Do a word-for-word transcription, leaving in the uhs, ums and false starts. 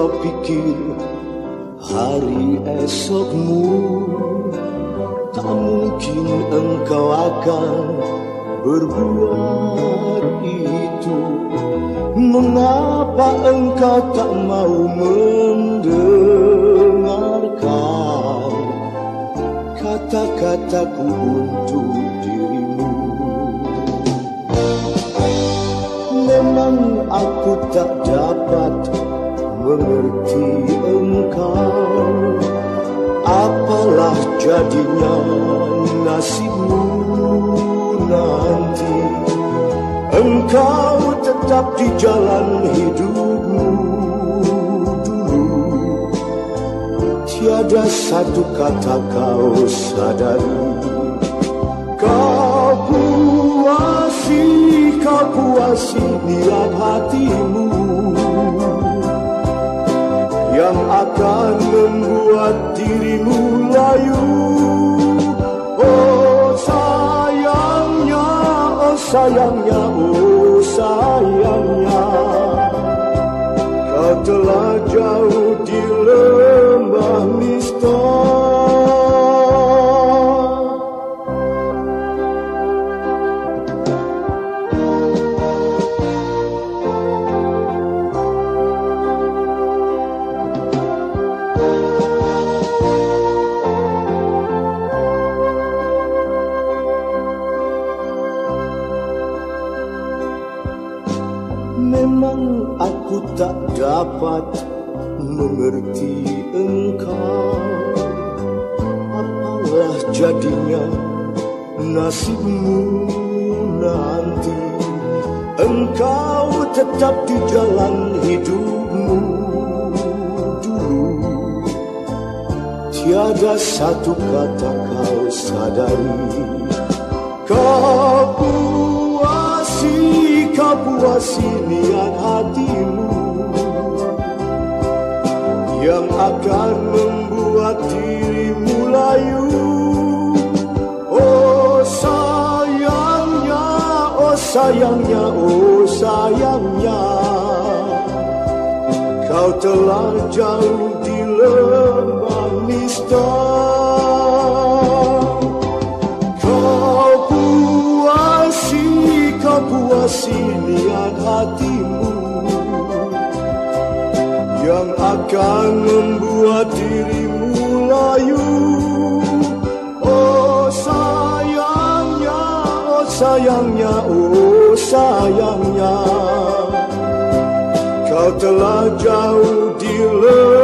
kau pikir hari esokmu tak mungkin engkau akan berbuat itu? Mengapa engkau tak mau mendengarkan kata-kataku untuk dirimu? Memang aku tak dapat mengerti engkau, apalah jadinya nasibmu nanti. Engkau tetap di jalan hidupmu dulu, tiada satu kata kau sadari. Kau puasi, kau puasi niat hatimu yang akan membuat dirimu layu. Oh sayangnya, oh sayangnya, oh sayangnya, kau telah jauh di lembah miston. Memang aku tak dapat mengerti engkau, apalah jadinya nasibmu nanti. Engkau tetap di jalan hidupmu dulu, tiada satu kata kau sadari. Kau puasi, kau puasi niat hatimu yang akan membuat dirimu layu. Oh sayangnya, oh sayangnya, oh sayangnya, kau telah jauh di lembah miston. Kau puasi, kau puasi niat hatimu yang akan membuat dirimu layu. Oh sayangnya, oh sayangnya, oh sayangnya, kau telah jauh di lembah